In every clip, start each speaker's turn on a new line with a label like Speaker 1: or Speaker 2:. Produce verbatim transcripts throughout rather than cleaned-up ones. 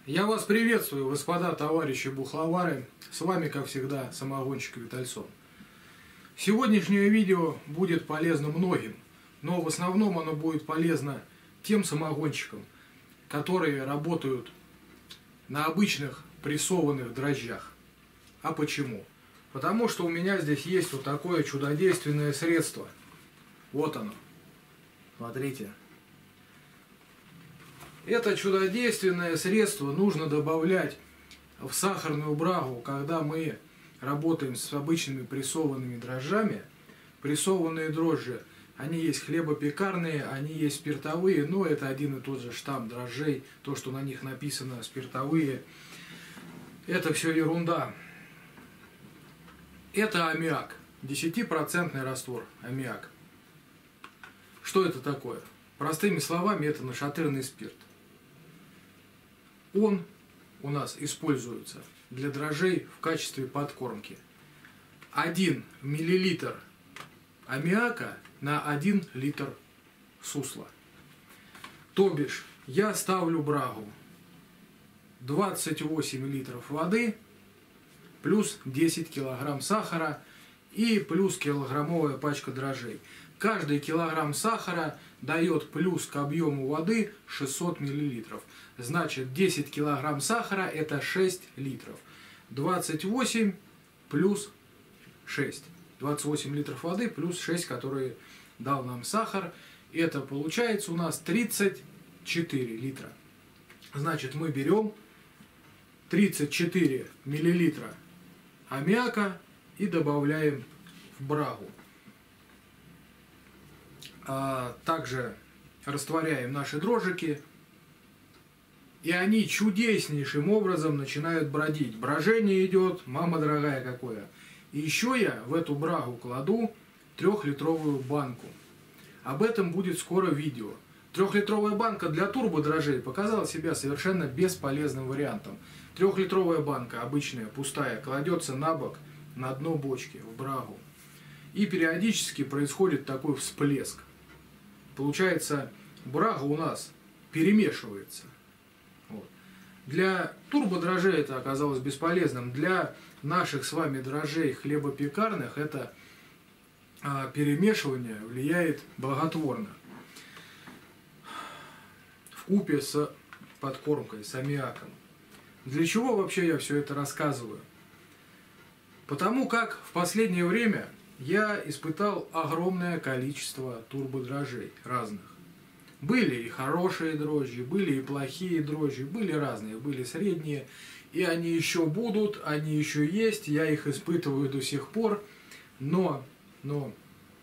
Speaker 1: Я вас приветствую, господа, товарищи бухловары. С вами, как всегда, самогонщик Витальсон. Сегодняшнее видео будет полезно многим, но в основном оно будет полезно тем самогонщикам, которые работают на обычных прессованных дрожжах. А почему? Потому что у меня здесь есть вот такое чудодейственное средство. Вот оно. Смотрите. Это чудодейственное средство нужно добавлять в сахарную брагу, когда мы работаем с обычными прессованными дрожжами. Прессованные дрожжи, они есть хлебопекарные, они есть спиртовые, но это один и тот же штамм дрожжей. То, что на них написано спиртовые, это все ерунда. Это аммиак, десятипроцентный раствор аммиак. Что это такое? Простыми словами, это нашатырный спирт. Он у нас используется для дрожжей в качестве подкормки. один миллилитр аммиака на один литр сусла. То бишь, я ставлю брагу двадцать восемь литров воды, плюс десять килограмм сахара и плюс килограммовая пачка дрожжей. Каждый килограмм сахара дает плюс к объему воды шестьсот миллилитров. Значит, десять килограмм сахара это шесть литров. двадцать восемь плюс шесть. двадцать восемь литров воды плюс шесть, которые дал нам сахар. Это получается у нас тридцать четыре литра. Значит, мы берем тридцать четыре миллилитра аммиака и добавляем в брагу. А также растворяем наши дрожжики, и они чудеснейшим образом начинают бродить. Брожение идет, мама дорогая, какое. И еще я в эту брагу кладу трехлитровую банку. Об этом будет скоро видео. Трехлитровая банка для турбодрожжей показала себя совершенно бесполезным вариантом. Трехлитровая банка, обычная, пустая, кладется на бок, на дно бочки, в брагу. И периодически происходит такой всплеск. Получается, брага у нас перемешивается. Вот. Для турбодрожжей это оказалось бесполезным. Для наших с вами дрожжей хлебопекарных это а, перемешивание влияет благотворно. Вкупе с подкормкой, с аммиаком. Для чего вообще я все это рассказываю? Потому как в последнее время я испытал огромное количество турбодрожжей разных. Были и хорошие дрожжи, были и плохие дрожжи, были разные, были средние. И они еще будут, они еще есть, я их испытываю до сих пор. Но, но,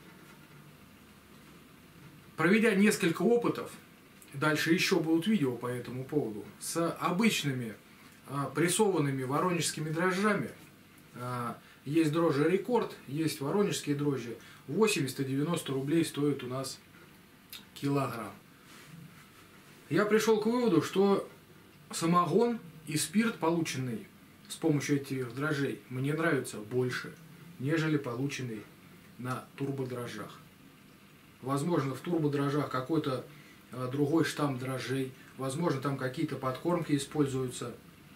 Speaker 1: проведя несколько опытов, дальше еще будут видео по этому поводу, с обычными а, прессованными воронежскими дрожжами, а, есть дрожжи Рекорд, есть воронежские дрожжи. восемьдесят-девяносто рублей стоит у нас килограмм. Я пришел к выводу, что самогон и спирт, полученный с помощью этих дрожжей, мне нравится больше, нежели полученный на турбодрожжах. Возможно, в турбодрожжах какой-то другой штамм дрожжей, возможно, там какие-то подкормки используются.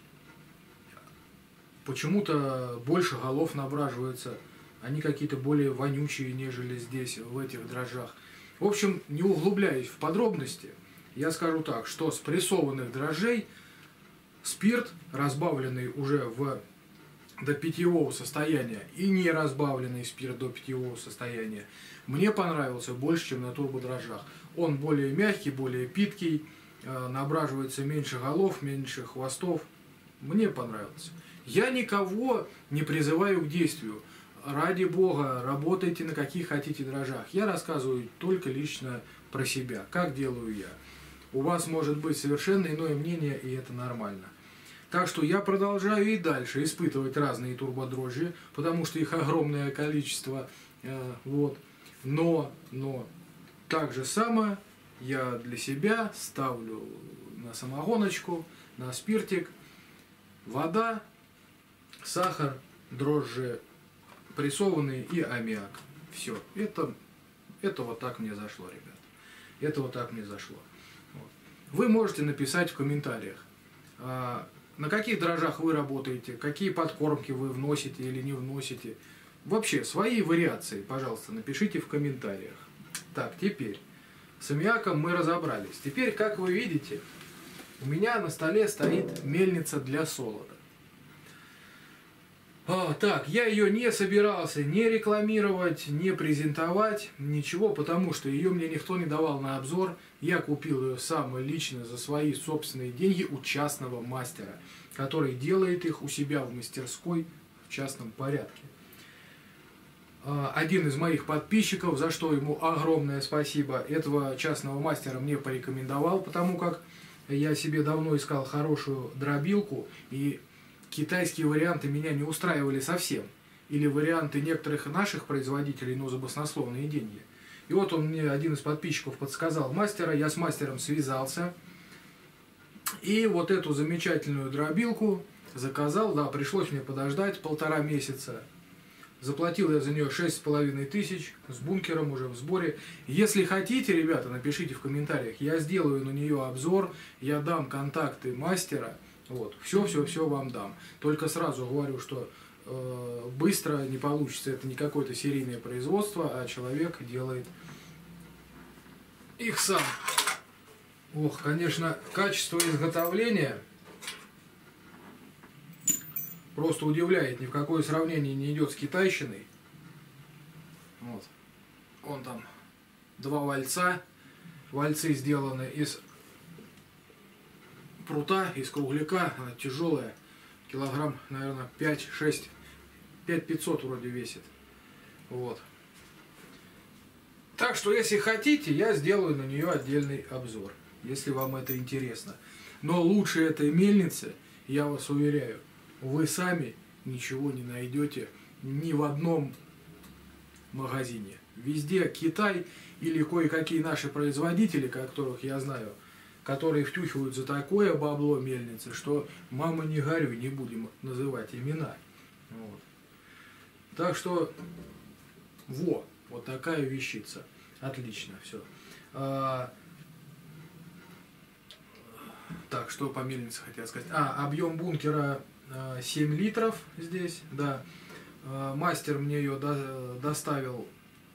Speaker 1: Почему-то больше голов набраживается, они какие-то более вонючие, нежели здесь, в этих дрожжах. В общем, не углубляясь в подробности, я скажу так, что с прессованных дрожжей спирт, разбавленный уже в, до питьевого состояния, и не разбавленный спирт до питьевого состояния, мне понравился больше, чем на турбодрожжах. Он более мягкий, более питкий, набраживается меньше голов, меньше хвостов. Мне понравился. Я никого не призываю к действию. Ради Бога, работайте на каких хотите дрожжах. Я рассказываю только лично про себя, как делаю я. У вас может быть совершенно иное мнение, и это нормально. Так что я продолжаю и дальше испытывать разные турбодрожжи, потому что их огромное количество. Э, вот. Но, но, так же самое я для себя ставлю на самогоночку, на спиртик, вода, сахар, дрожжи прессованные и аммиак. Все. Это, это вот так мне зашло, ребят. Это вот так мне зашло. Вот. Вы можете написать в комментариях, на каких дрожжах вы работаете, какие подкормки вы вносите или не вносите. Вообще, свои вариации, пожалуйста, напишите в комментариях. Так, теперь, с аммиаком мы разобрались. Теперь, как вы видите, у меня на столе стоит мельница для солода. А, так, я ее не собирался не рекламировать, не презентовать, ничего, потому что ее мне никто не давал на обзор. Я купил ее сам лично за свои собственные деньги у частного мастера, который делает их у себя в мастерской в частном порядке. Один из моих подписчиков, за что ему огромное спасибо, этого частного мастера мне порекомендовал, потому как я себе давно искал хорошую дробилку, и китайские варианты меня не устраивали совсем. Или варианты некоторых наших производителей, но за баснословные деньги. И вот он мне, один из подписчиков, подсказал мастера, я с мастером связался. И вот эту замечательную дробилку заказал, да, пришлось мне подождать полтора месяца. Заплатил я за нее шесть с половиной тысяч, с бункером уже в сборе. Если хотите, ребята, напишите в комментариях, я сделаю на нее обзор, я дам контакты мастера. Вот, все-все-все вам дам. Только сразу говорю, что э, быстро не получится, это не какое-то серийное производство, а человек делает их сам. Ох, конечно, качество изготовления просто удивляет, ни в какое сравнение не идет с китайщиной. Вот, вон там два вальца, вальцы сделаны из прута, из кругляка, она тяжелая, килограмм, наверное, пять-шесть, пять пятьсот вроде весит. Вот. Так что, если хотите, я сделаю на нее отдельный обзор, если вам это интересно. Но лучше этой мельницы, я вас уверяю, вы сами ничего не найдете ни в одном магазине. Везде Китай или кое-какие наши производители, которых я знаю, которые втюхивают за такое бабло мельницы, что мама не горюй, не будем называть имена. Вот. Так что, во, вот такая вещица. Отлично, все. А, так, что по мельнице хотел сказать. А, объем бункера а, семь литров здесь, да. А, мастер мне ее до, доставил,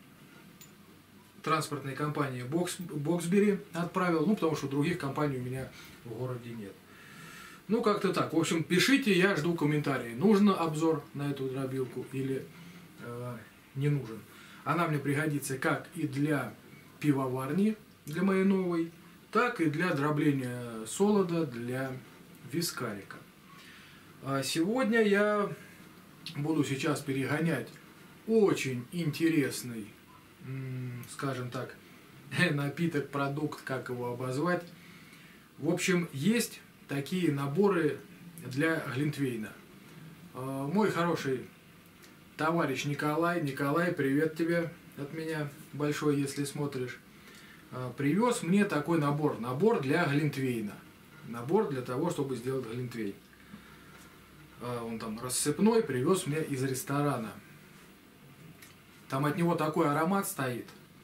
Speaker 1: транспортной компании Бокс, Боксбери отправил, ну, потому что других компаний у меня в городе нет. Ну, как-то так. В общем, пишите, я жду комментарии. Нужен обзор на эту дробилку или э, не нужен. Она мне пригодится как и для пивоварни, для моей новой, так и для дробления солода, для вискарика. А сегодня я буду сейчас перегонять очень интересный, скажем так, напиток, продукт, как его обозвать. В общем, есть такие наборы для глинтвейна. Мой хороший товарищ Николай, Николай, привет тебе от меня большой, если смотришь, привез мне такой набор, набор для глинтвейна, набор для того, чтобы сделать глинтвейн. Он там рассыпной, привез мне из ресторана. Там от него такой аромат стоит.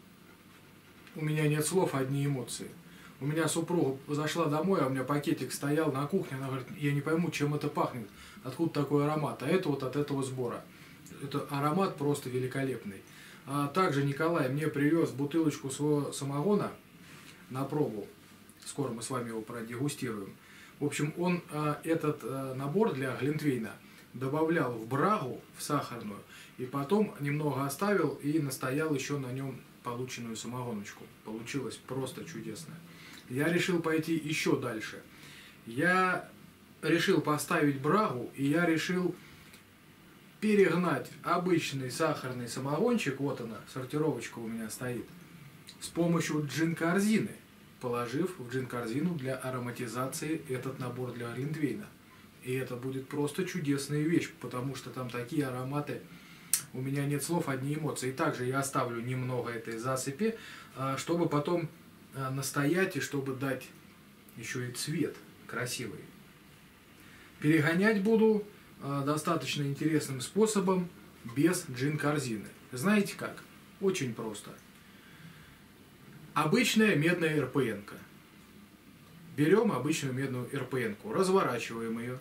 Speaker 1: У меня нет слов, одни эмоции. У меня супруга зашла домой, а у меня пакетик стоял на кухне. Она говорит, я не пойму, чем это пахнет. Откуда такой аромат? А это вот от этого сбора. Это аромат просто великолепный. А также Николай мне привез бутылочку своего самогона на пробу. Скоро мы с вами его продегустируем. В общем, он а, этот а, набор для глинтвейна добавлял в брагу, в сахарную, и потом немного оставил и настоял еще на нем полученную самогоночку. Получилось просто чудесно. Я решил пойти еще дальше. Я решил поставить брагу, и я решил перегнать обычный сахарный самогончик, вот она, сортировочка у меня стоит, с помощью джин-корзины, положив в джин-корзину для ароматизации этот набор для глинтвейна. И это будет просто чудесная вещь, потому что там такие ароматы, у меня нет слов, одни эмоции. И также я оставлю немного этой засыпи, чтобы потом настоять и чтобы дать еще и цвет красивый. Перегонять буду достаточно интересным способом, без джин-корзины. Знаете как? Очень просто. Обычная медная эр пэ эн-ка. Берем обычную медную эр пэ эн-ку, разворачиваем ее.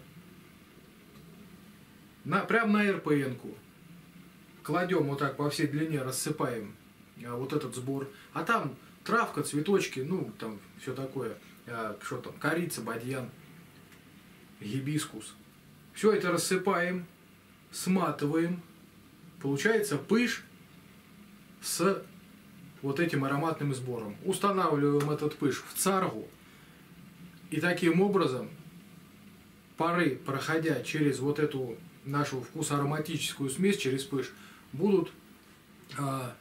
Speaker 1: На, прям на эр пэ эн-ку. Кладем вот так по всей длине, рассыпаем а, вот этот сбор. А там травка, цветочки, ну, там все такое. А, что там, корица, бадьян, гибискус. Все это рассыпаем, сматываем. Получается пыш с вот этим ароматным сбором. Устанавливаем этот пыш в царгу. И таким образом пары, проходя через вот эту нашу вкусоароматическую смесь, через пыш, будут а,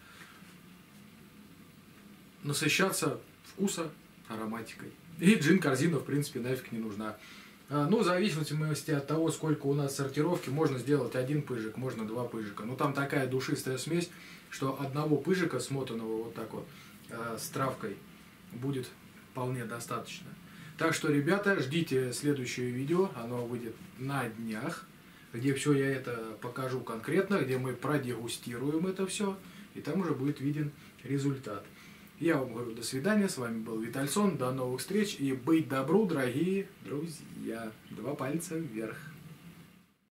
Speaker 1: насыщаться вкуса ароматикой. И джин-корзина, в принципе, нафиг не нужна. А, ну, в зависимости от того, сколько у нас сортировки, можно сделать один пыжик, можно два пыжика. Но там такая душистая смесь, что одного пыжика, смотанного вот так вот, а, с травкой, будет вполне достаточно. Так что, ребята, ждите следующее видео, оно выйдет на днях, где все я это покажу конкретно, где мы продегустируем это все, и там уже будет виден результат. Я вам говорю до свидания, с вами был Витальсон, до новых встреч и быть добру, дорогие друзья. Два пальца вверх.